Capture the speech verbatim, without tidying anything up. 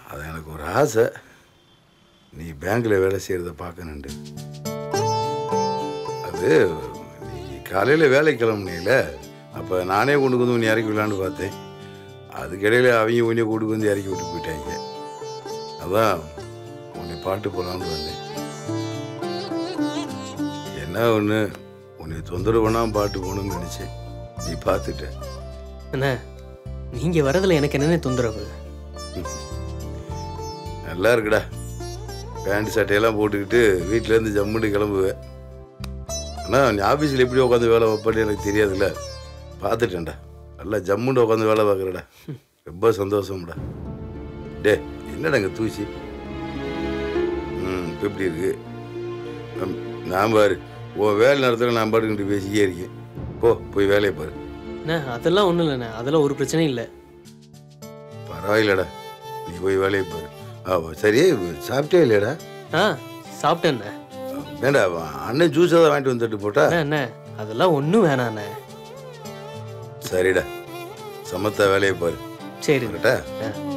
அது எனக்கு ஒரு ஆசை, நீ பேங்க்கில் வேலை செய்கிறத பார்க்கணுண்டு. அது நீ காலையில் வேலைக்கு கிளம்புனீல, அப்போ நானே கொண்டு வந்து உன்னை இறக்கி விடலான்னு பார்த்தேன். அதுக்கிடையில் அவங்க உன்னை கூட்டு வந்து இறக்கி விட்டு போயிட்டாங்க. அதான் உன்னை பாட்டு போகலான்னு வந்தேன். என்ன ஒன்று, உன்னை தொந்தரவு பண்ணாமல் பாட்டு போகணும்னு நினச்சேன். நீ பார்த்துட்ட. அண்ணா, நீங்கள் வரதில் எனக்கு என்னென்ன தொந்தரவு? நல்லா இருக்குடா. பேண்ட் சட்டையெல்லாம் போட்டுக்கிட்டு வீட்டிலேருந்து ஜம்முன்னு கிளம்புவேன். ஆனால் நீ ஆஃபீஸில் எப்படி உட்காந்து வேலை வைப்பேன்னு எனக்கு தெரியாதுல்ல. பார்த்துட்டேன்டா, நல்லா ஜம்முன்னு உட்காந்து வேலை பார்க்குறடா. ரொம்ப சந்தோஷம்டா. டே, என்னடா இங்கே தூசி? ம் இப்போ எப்படி இருக்கு? நான் பாரு, உன் வேலை நேரத்தில் நான் பாட்டுக்கிட்டு பேசிக்கே இருக்கேன். போ, போய் வேலையை பாரு. அண்ணா, அதெல்லாம் ஒன்றும் இல்லைண்ணே, அதெல்லாம் ஒரு பிரச்சனையும் இல்லை. பரவாயில்லடா, நீ போய் வேலையை பாரு. ஆ சரி, சாப்பிட்டே இல்லையாடா? ஆ சாப்பிட்டேண்ணே. வேண்டா, அண்ணன் ஜூஸ் ஏதாவது வாங்கிட்டு வந்துட்டு போட்டா? அண்ணே, அதெல்லாம் ஒன்றும் வேணாண்ணே. சரிடா, சமத்தா வேலையை பாரு. சரி. கரெக்டா?